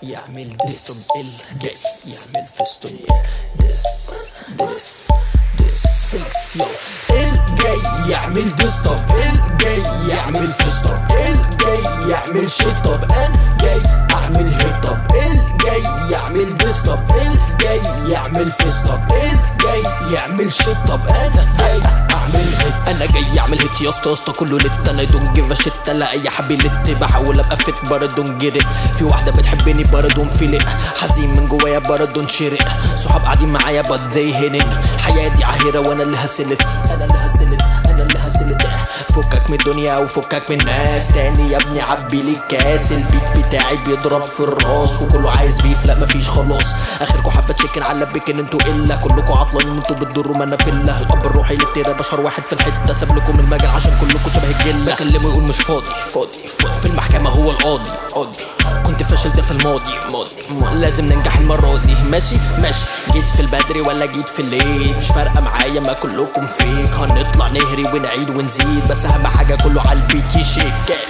يعمل ديس الجاي يعمل فيستون ديس فيكس يو الجاي يعمل ديستوب الجاي يعمل فيستوب الجاي يعمل شيتوب انا جاي اعمل هيتوب الجاي يعمل ديستوب الجاي يعمل فيستوب الجاي يعمل شيتوب انا جاي اعمل هيت انا جاي اعمل هيت يا اسطى كله لت انا دون جيف ا شيت لا اي حبي لت بحاول ابقى فيت بردون جري في واحده بتحبني بردون فيلق حزين من جوايا بردون شرق صحاب قاعدين معايا بدي هينج الحياه دي عاهره وانا اللي هسلت انا اللي هسلت فكك من الدنيا وفكك من الناس تاني يا ابني عبي لي الكاس البيت بتاعي بيضرب في الراس وكله عايز بيف لا مفيش خلاص اخركوا حبه تشيكن على بيكن انتوا الا كلكوا عطلانين انتوا بتضروا ما انا في الله الاب الروحي للتيرة بشر واحد في الحته ساب لكم المجال عشان كلكوا شبه الجله بكلمه يقول مش فاضي في المحكمه هو القاضي كنت فاشل ده في الماضي لازم ننجح المره دي ماشي جيت في البدري ولا جيت في الليل مش فارقه معايا ما كلكم فيك هنطلع نهري ونعيد ونزيد بس اهم حاجه كله على البيت يشيك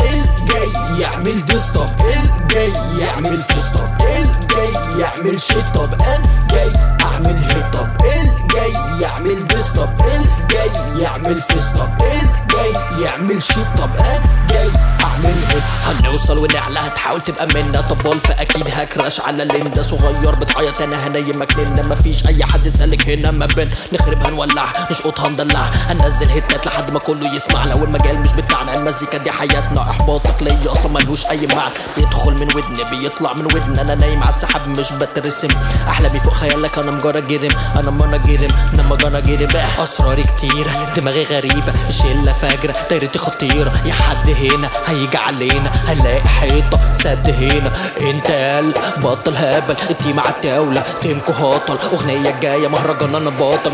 الجاي يعمل ديستوب الجاي يعمل فيستوب الجاي يعمل شيتوب انا جاي اعمل هيتوب الجاي يعمل ديستوب الجاي يعمل فيستوب الجاي يعمل شيتوب انا جاي اعمل هيت هنوصل ونعلى هتحاول تبقى منا طبال فاكيد هكراش على ليندا صغير بتعيط انا هنيمك لنا مفيش اي حد سالك هنا ما بين نخرب هنولع نشقط هندلع هننزل هيتات لحد ما كله يسمع لو المجال مش بتاعنا المزيكا دي حياتنا احباطك ليا اصلا ملوش اي معنى بيدخل من ودني بيطلع من ودن انا نايم على السحاب مش بترسم احلامي فوق خيالك انا مجرى جرم انا مانا جرم لما جانا جرم اسراري كتير دماغي غريبه الشله فاجره دايرتي خطيره يا حد هنا هيجي علينا هنلاقي حيطه سد هنا انت قال بطل هبل انتي مع الدوله تيمكو هاطل اغنيه جايه مهرجان انا باطل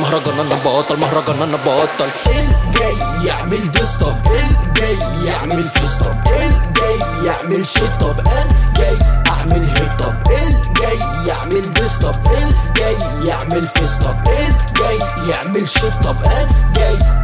الجاي يعمل ديستوب الجاي يعمل فيستوب الجاي يعمل شيتوب انا جاي اعمل هيتوب الجاي يعمل ديستوب الجاي يعمل فيستوب الجاي يعمل شيتوب انا جاي